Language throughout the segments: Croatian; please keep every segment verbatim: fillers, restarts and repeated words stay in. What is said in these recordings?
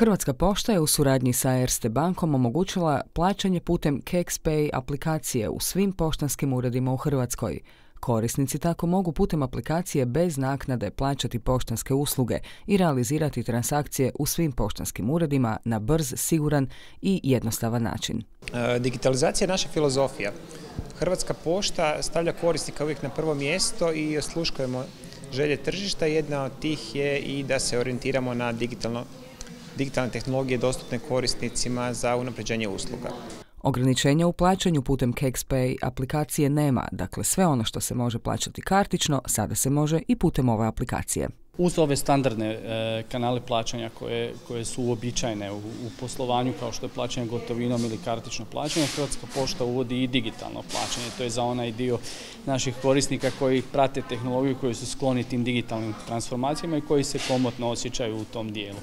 Hrvatska pošta je u suradnji sa Erste bankom omogućila plaćanje putem KexPay aplikacije u svim poštanskim uredima u Hrvatskoj. Korisnici tako mogu putem aplikacije bez naknade plaćati poštanske usluge i realizirati transakcije u svim poštanskim uredima na brz, siguran i jednostavan način. Digitalizacija je naša filozofija. Hrvatska pošta stavlja korisnika uvijek na prvo mjesto i osluškujemo želje tržišta. Jedna od tih je i da se orijentiramo na digitalno, digitalne tehnologije dostupne korisnicima za unapređenje usluga. Ograničenja u plaćanju putem KexPay aplikacije nema, dakle sve ono što se može plaćati kartično, sada se može i putem ove aplikacije. Uz ove standardne e, kanale plaćanja koje, koje su uobičajene u, u poslovanju, kao što je plaćanje gotovinom ili kartično plaćanje, Hrvatska pošta uvodi i digitalno plaćanje. To je za onaj dio naših korisnika koji prate tehnologiju, koji su skloni tim digitalnim transformacijama i koji se komotno osjećaju u tom dijelu.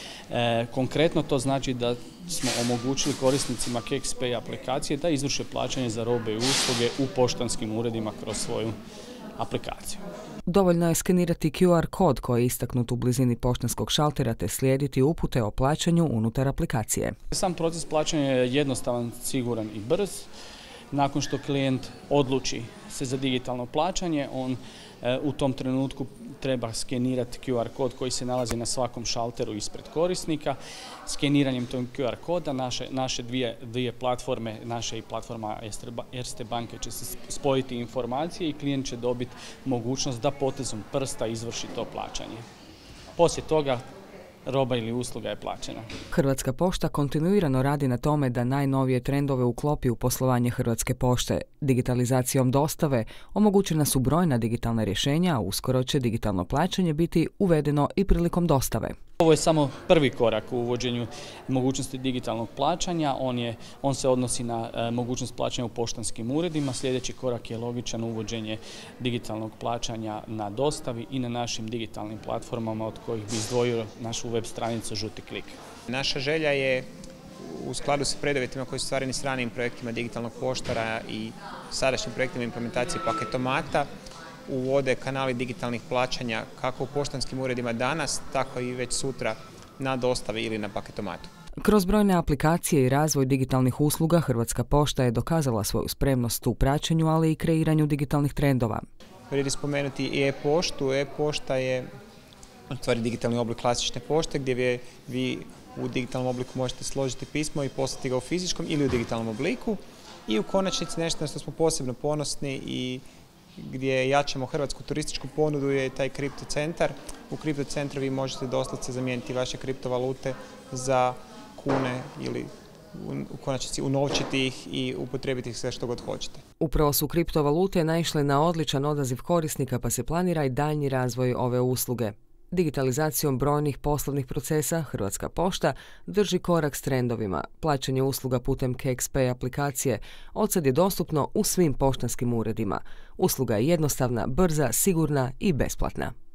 E, konkretno to znači da smo omogućili korisnicima KexPay aplikacije da izvrše plaćanje za robe i usluge u poštanskim uredima kroz svoju aplikaciju. Dovoljno je skenirati Q R kod koji je istaknut u blizini poštanskog šaltera te slijediti upute o plaćanju unutar aplikacije. Sam proces plaćanja je jednostavan, siguran i brz. Nakon što klijent odluči se za digitalno plaćanje, on e, u tom trenutku treba skenirati Q R kod koji se nalazi na svakom šalteru ispred korisnika. Skeniranjem tog Q R koda naše, naše dvije, dvije platforme, naše i platforma Erste banke će se spojiti informacije i klijent će dobiti mogućnost da potezom prsta izvrši to plaćanje. Poslije toga roba ili usluga je plaćena. Hrvatska pošta kontinuirano radi na tome da najnovije trendove uklopi u poslovanje Hrvatske pošte. Digitalizacijom dostave omogućena su brojna digitalna rješenja, a uskoro će digitalno plaćanje biti uvedeno i prilikom dostave. Ovo je samo prvi korak u uvođenju mogućnosti digitalnog plaćanja. On, je, on se odnosi na e, mogućnost plaćanja u poštanskim uredima. Sljedeći korak je logičan uvođenje digitalnog plaćanja na dostavi i na našim digitalnim platformama od kojih bi izdvojio našu web stranicu Žuti klik. Naša želja je u skladu sa preduvjetima koji su stvareni s ranijim projektima digitalnog poštara i sadašnjim projektima implementacije paketomata uvode kanali digitalnih plaćanja kako u poštanskim uredima danas, tako i već sutra na dostavi ili na paketomatu. Kroz brojne aplikacije i razvoj digitalnih usluga Hrvatska pošta je dokazala svoju spremnost u praćenju, ali i kreiranju digitalnih trendova. Vrijedi spomenuti i e-poštu. E-pošta je u stvari digitalni oblik klasične pošte gdje vi, vi u digitalnom obliku možete složiti pismo i poslati ga u fizičkom ili u digitalnom obliku. I u konačnici nešto na što smo posebno ponosni i gdje jačamo hrvatsku turističku ponudu je taj kripto centar. U kripto centru vi možete doslovce zamijeniti vaše kriptovalute za kune ili u konačnici unovčiti ih i upotrijebiti ih sve što god hoćete. Upravo su kriptovalute naišle na odličan odaziv korisnika pa se planira i daljnji razvoj ove usluge. Digitalizacijom brojnih poslovnih procesa Hrvatska pošta drži korak s trendovima. Plaćanje usluga putem KexPay aplikacije odsad je dostupno u svim poštanskim uredima. Usluga je jednostavna, brza, sigurna i besplatna.